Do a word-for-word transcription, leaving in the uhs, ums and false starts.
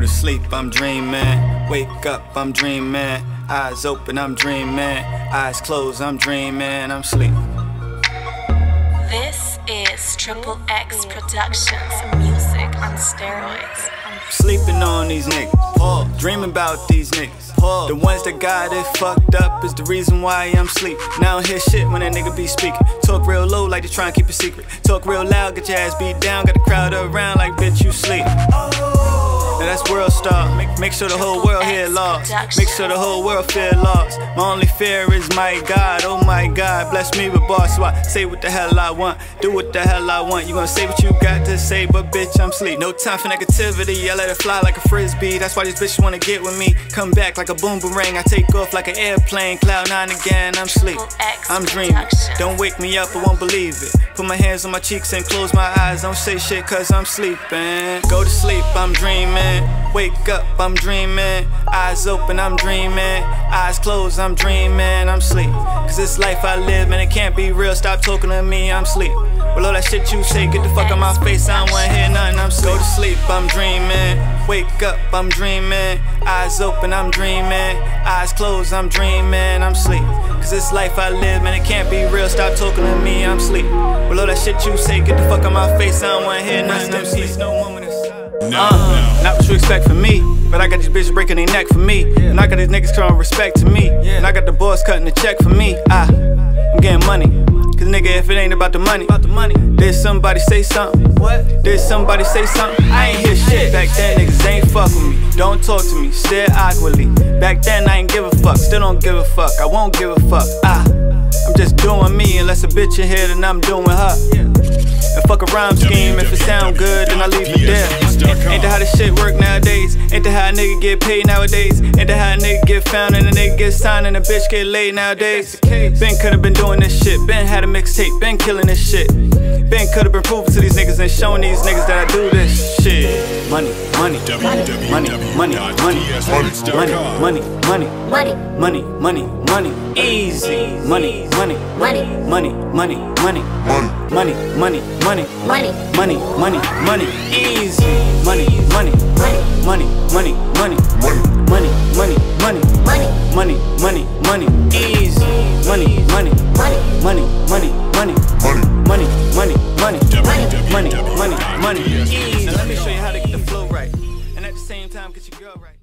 to sleep, I'm dreaming. Wake up, I'm dreaming. Eyes open, I'm dreaming. Eyes closed, I'm dreaming. I'm sleeping. This is Triple X Productions, music on steroids. Sleeping on these niggas, Paul. Dreaming about these niggas, Paul. The ones that got it fucked up is the reason why I'm sleep. Now I don't hear shit when that nigga be speaking. Talk real low like they try and keep a secret. Talk real loud, get your ass beat down. Got the crowd around like bitch you sleep. Now that's world star. Make, make sure the whole world hear lost. Make sure the whole world feel lost. My only fear is my God, oh my God. Bless me with bars so I say what the hell I want. Do what the hell I want. You gonna say what you got to say, but bitch I'm sleep. No time for negativity, I let it fly like a frisbee. That's why these bitches wanna get with me. Come back like a boomerang, I take off like an airplane. Cloud nine again, I'm sleep. I'm dreaming. Don't wake me up, I won't believe it. Put my hands on my cheeks and close my eyes. Don't say shit cause I'm sleeping. Go to sleep, I'm dreaming. Wake up, I'm dreaming. Eyes open, I'm dreaming. Eyes closed, I'm dreaming. I'm sleep. Cause this life I live and it can't be real. Stop talking to me, I'm sleep. Well, all that shit you say, get the fuck out my face. I don't wanna hear nothing, I'm sleep. Go to sleep, I'm dreaming. Wake up, I'm dreaming. Eyes open, I'm dreaming. Eyes closed, I'm dreaming. I'm sleep. Cause this life I live and it can't be real. Stop talking to me, I'm sleep. Well, all that shit you say, get the fuck out my face. I don't wanna hear nothing, I'm sleep. No moment of Uh, not what you expect from me, but I got these bitches breaking their neck for me, and I got these niggas showing respect to me, and I got the boss cutting the check for me. I, I'm getting money, cause nigga if it ain't about the money, did somebody say something? What? Did somebody say something? I ain't hear shit back then, niggas ain't fuck with me. Don't talk to me, stare awkwardly. Back then I ain't give a fuck, still don't give a fuck, I won't give a fuck. I, I'm just doing me, unless a bitch in here then I'm doing her. And fuck a rhyme scheme, if it sound good, then I leave it there. Ain't that how this shit work nowadays? Ain't that how a nigga get paid nowadays? Ain't that how a nigga get found and a nigga get signed and a bitch get laid nowadays? Ben could've been doing this shit, Ben had a mixtape, Ben killing this shit. Ben could've been proving to these niggas and showing these niggas that I do this shit. Money, money, money, money, money, money, money, money, money, money, money, money, easy. Money, money, money, money, money, money, money, money, money, money, money, money, money, easy. Money, money, money, money, money, money, money, money, money, money, money, money, easy. Money, money, money, money, money, money, money, money, money, money, money, money, money, easy. Now let me show you how to get the flow right, and at the same time get your girl right.